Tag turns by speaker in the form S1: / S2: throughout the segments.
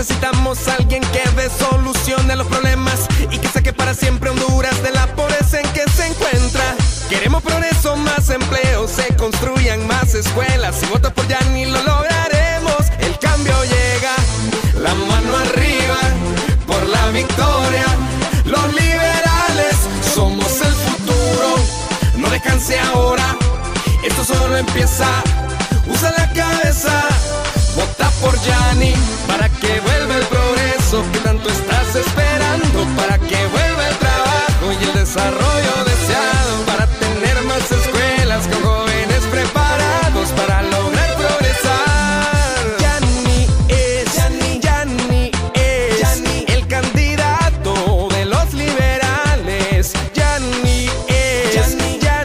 S1: Necesitamos alguien que dé solución a los problemas y que saque para siempre Honduras de la pobreza en que se encuentra. Queremos progreso, más empleo, se construyan más escuelas. Si votas por Yanni lo lograremos, el cambio llega. La mano arriba por la victoria. Los liberales somos el futuro. No descanse ahora, esto solo empieza. Usa la cabeza, vota por Yanni para que vuelva el progreso que tanto estás esperando, para que vuelva el trabajo y el desarrollo deseado, para tener más escuelas con jóvenes preparados para lograr progresar. Yanni es el candidato de los liberales. Yanni es,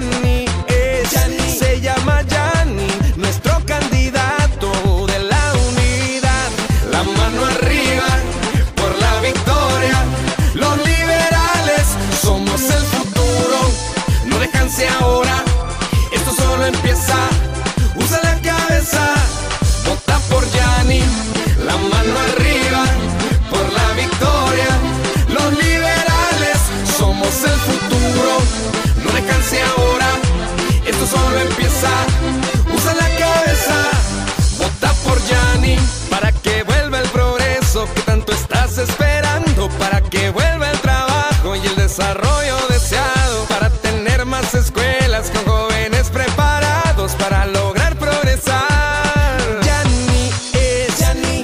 S1: se llama Yanni, nuestro candidato de la unidad. La mano arriba por la victoria. Los liberales somos el futuro. No descanse ahora, esto solo empieza. Usa la cabeza, vota por Yanni. La mano arriba por la victoria. Los liberales somos el futuro. No descanse ahora, esto solo empieza. Usa la cabeza, vota por Yanni para que vuelva el progreso que tanto estás esperando, para que vuelva el trabajo y el desarrollo deseado, para tener más escuelas con jóvenes preparados para lograr progresar. Yanni es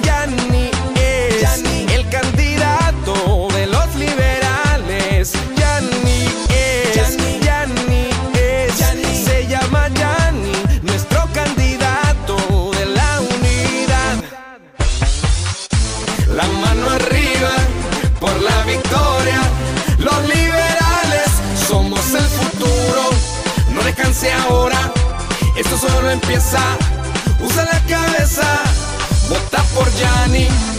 S1: el candidato de los liberales. Yanni es, se llama Yanni, nuestro candidato de la unidad. La mano arriba por la victoria. Los liberales somos el futuro. No descanse ahora, esto solo empieza. Usa la cabeza, vota por Yanni.